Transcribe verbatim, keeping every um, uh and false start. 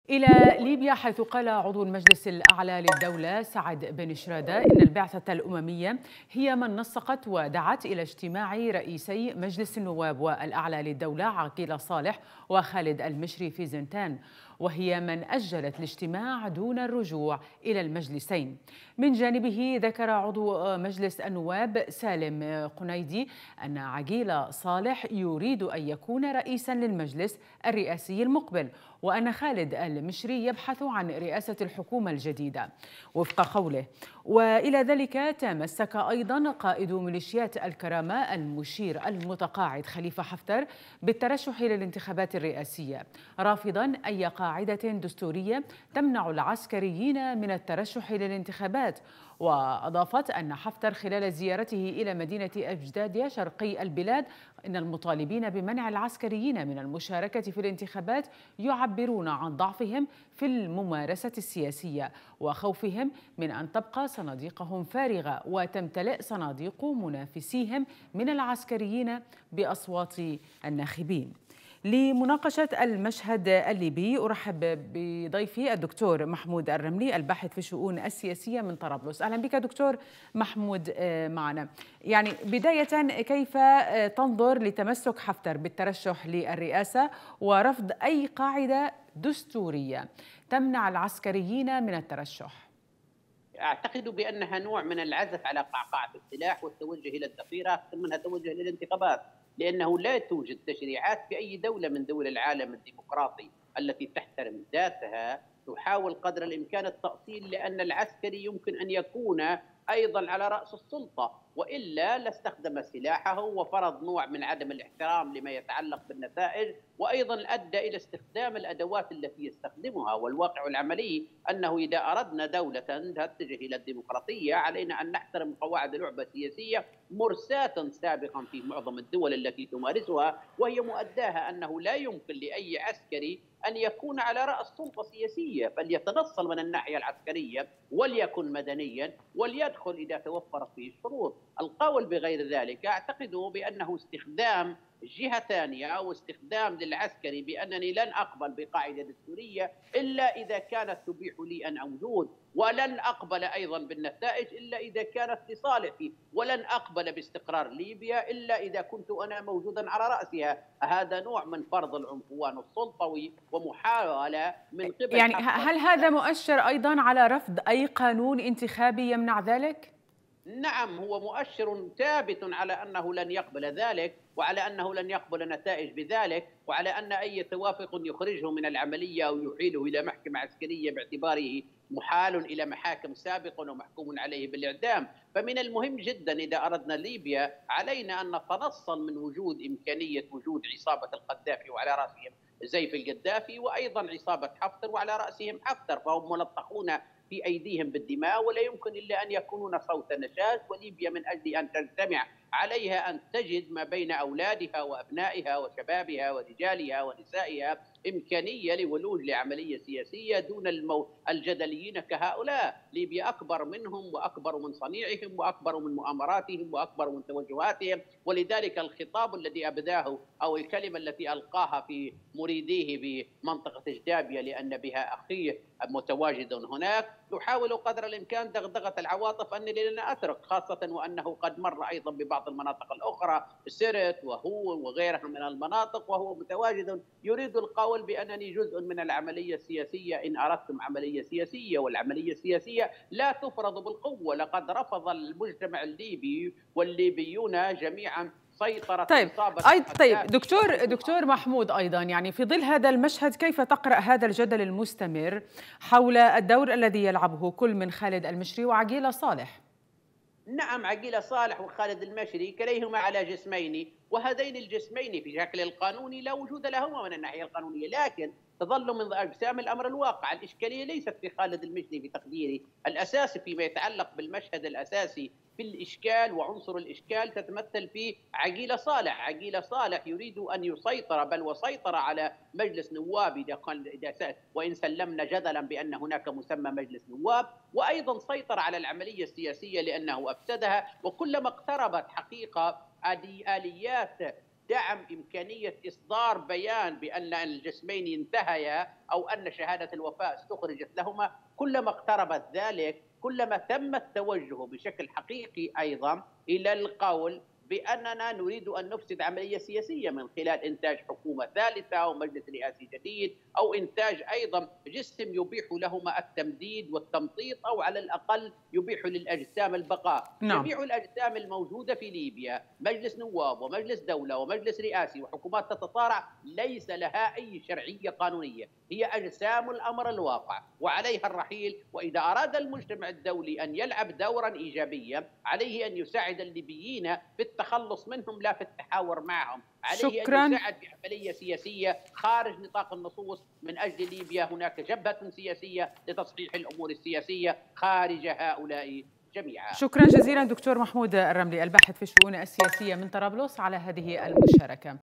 إلى ليبيا، حيث قال عضو المجلس الأعلى للدولة سعد بن شرادة إن البعثة الأممية هي من نسقت ودعت إلى اجتماع رئيسي مجلس النواب والأعلى للدولة عقيل صالح وخالد المشري في زنتان، وهي من أجلت الاجتماع دون الرجوع إلى المجلسين. من جانبه ذكر عضو مجلس النواب سالم قنيدي أن عقيل صالح يريد أن يكون رئيسا للمجلس الرئاسي المقبل، وأن خالد المشري يبحث عن رئاسة الحكومة الجديدة وفق قوله. وإلى ذلك تمسك أيضا قائد ميليشيات الكرامة المشير المتقاعد خليفة حفتر بالترشح للانتخابات الرئاسية، رافضا أي قاعدة دستورية تمنع العسكريين من الترشح للانتخابات. وأضافت أن حفتر خلال زيارته إلى مدينة أجدادية شرقي البلاد إن المطالبين بمنع العسكريين من المشاركة في الانتخابات يعبرون عن ضعفهم في الممارسة السياسية وخوفهم من أن تبقى صناديقهم فارغة وتمتلئ صناديق منافسيهم من العسكريين بأصوات الناخبين. لمناقشة المشهد الليبي أرحب بضيفي الدكتور محمود الرملي، الباحث في الشؤون السياسية من طرابلس. أهلا بك دكتور محمود معنا. يعني بداية، كيف تنظر لتمسك حفتر بالترشح للرئاسة ورفض أي قاعدة دستورية تمنع العسكريين من الترشح؟ أعتقد بأنها نوع من العزف على قعقعة السلاح والتوجه إلى الذخيرة أكثر منها توجه للانتخابات، لأنه لا توجد تشريعات في أي دولة من دول العالم الديمقراطي التي تحترم ذاتها تحاول قدر الإمكان التأصيل، لأن العسكري يمكن أن يكون أيضا على رأس السلطة، وإلا لاستخدم سلاحه وفرض نوع من عدم الاحترام لما يتعلق بالنتائج، وأيضا أدى إلى استخدام الأدوات التي يستخدمها. والواقع العملي أنه إذا أردنا دولة تتجه إلى الديمقراطية علينا أن نحترم قواعد لعبة سياسية مرساة سابقا في معظم الدول التي تمارسها، وهي مؤداها أنه لا يمكن لأي عسكري أن يكون على رأس سلطة سياسية، فليتنصل من الناحية العسكرية وليكن مدنيا وليدخل إذا توفرت فيه الشروط. القول بغير ذلك أعتقد بأنه استخدام جهة ثانية أو استخدام للعسكري بأنني لن أقبل بقاعدة دستورية إلا إذا كانت تبيح لي أن أوجود، ولن أقبل أيضا بالنتائج إلا إذا كانت لصالحي، ولن أقبل باستقرار ليبيا إلا إذا كنت أنا موجودا على رأسها. هذا نوع من فرض العنفوان السلطوي ومحاولة من قبل يعني هل هذا مؤشر أيضا على رفض أي قانون انتخابي يمنع ذلك؟ نعم، هو مؤشر ثابت على أنه لن يقبل ذلك، وعلى أنه لن يقبل نتائج بذلك، وعلى أن أي توافق يخرجه من العملية أو يحيله إلى محكمة عسكرية باعتباره محال إلى محاكم سابقة ومحكوم عليه بالإعدام. فمن المهم جدا إذا أردنا ليبيا علينا أن نتنصل من وجود إمكانية وجود عصابة القذافي وعلى رأسهم زيف القذافي، وأيضا عصابة حفتر وعلى رأسهم حفتر، فهم ملطخون في أيديهم بالدماء ولا يمكن إلا أن يكونون صوت نشاز. وليبيا من أجل أن تجتمع عليها أن تجد ما بين أولادها وأبنائها وشبابها ورجالها ونسائها إمكانية لولوج لعملية سياسية دون المو... الجدليين كهؤلاء. ليبيا أكبر منهم وأكبر من صنيعهم وأكبر من مؤامراتهم وأكبر من توجهاتهم، ولذلك الخطاب الذي أبداه أو الكلمة التي ألقاها في مريديه بمنطقة جدابية لأن بها أخيه متواجد هناك يحاول قدر الإمكان دغدغة العواطف أنني لن أترك، خاصة وأنه قد مر أيضا ببعض المناطق الأخرى سرت وهو وغيرها من المناطق، وهو متواجد يريد القول بأنني جزء من العملية السياسية إن أردتم عملية سياسية، والعملية السياسية لا تفرض بالقوة. لقد رفض المجتمع الليبي والليبيون جميعا سيطرة طيب أيضا طيب دكتور دكتور محمود، أيضا يعني في ظل هذا المشهد كيف تقرأ هذا الجدل المستمر حول الدور الذي يلعبه كل من خالد المشري وعقيل صالح؟ نعم، عقيل صالح وخالد المشري كليهما على جسمين، وهذين الجسمين في شكل القانوني لا وجود لهما من الناحية القانونية، لكن تظل من أجسام الأمر الواقع. الإشكالية ليست في خالد المشري في تقديري، الأساس فيما يتعلق بالمشهد الأساسي في الإشكال وعنصر الإشكال تتمثل في عقيل صالح. عقيل صالح يريد أن يسيطر، بل وسيطر على مجلس نواب إذا قال إذا وإن سلمنا جدلا بأن هناك مسمى مجلس نواب، وأيضا سيطر على العملية السياسية لأنه أفسدها. وكلما اقتربت حقيقة آليات دعم إمكانية إصدار بيان بأن الجسمين انتهيا أو أن شهادة الوفاة استخرجت لهما. كلما اقتربت ذلك كلما تم التوجه بشكل حقيقي أيضا إلى القول بأننا نريد أن نفسد عملية سياسية من خلال إنتاج حكومة ثالثة أو مجلس رئاسي جديد، أو إنتاج أيضا جسم يبيح لهما التمديد والتمطيط، أو على الأقل يبيح للأجسام البقاء. نعم. جميع الأجسام الموجودة في ليبيا، مجلس نواب ومجلس دولة ومجلس رئاسي وحكومات تتصارع، ليس لها أي شرعية قانونية، هي أجسام الأمر الواقع وعليها الرحيل. وإذا أراد المجتمع الدولي أن يلعب دورا إيجابيا عليه أن يساعد الليبيين في التخلص منهم لا في التحاور معهم. عليه شكرا. أن يساعد بعملية سياسية خارج نطاق النصوص. من أجل ليبيا هناك جبهة سياسية لتصحيح الأمور السياسية خارج هؤلاء جميعا. شكرا جزيلا دكتور محمود الرملي، الباحث في الشؤون السياسية من طرابلس، على هذه المشاركة.